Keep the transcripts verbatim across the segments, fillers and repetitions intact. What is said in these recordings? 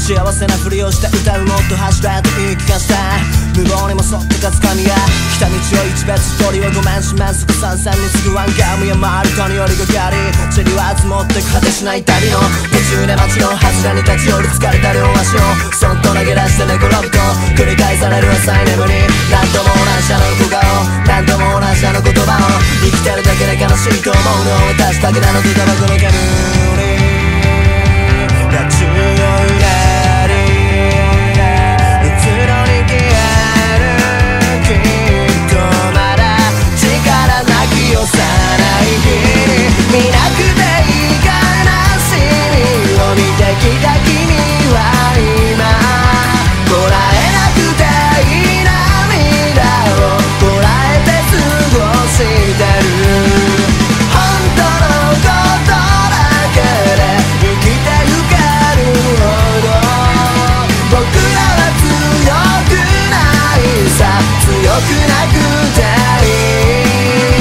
幸せなふりをして歌うもっと走れと言い聞かせた無謀にも沿ってかつかみが来た道を一別一人はごめんしめんそこさんさんに次ぐワンガムや回る谷よりがかり塵は積もって果てしない旅の途中で街の外れに立ち寄る疲れた両足をそっと投げ出して寝転ぶと繰り返される浅い眠り何とも同じあの小顔何とも同じあの言葉を生きてるだけで悲しいと思うのを私だけなのとタバコの煙が強いな見なくていいからしみを見てきた君は今こらえなくていい涙をこらえて過ごしてる本当のことだけで生きてゆけるほど僕らは強くないさ強くなくていい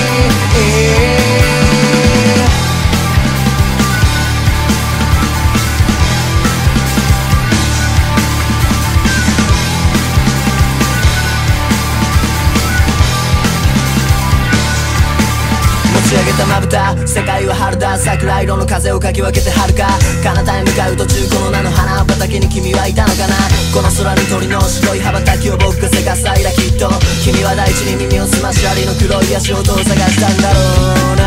持ち上げたまぶた世界は春だ桜色の風をかき分けて遥か彼方へ向かう途中この名の花畑に君はいたのかなこの空に鳥の白い羽ばたきを僕がせかさいだきっと君は大地に耳を澄ましありの黒い足音を探したんだろうな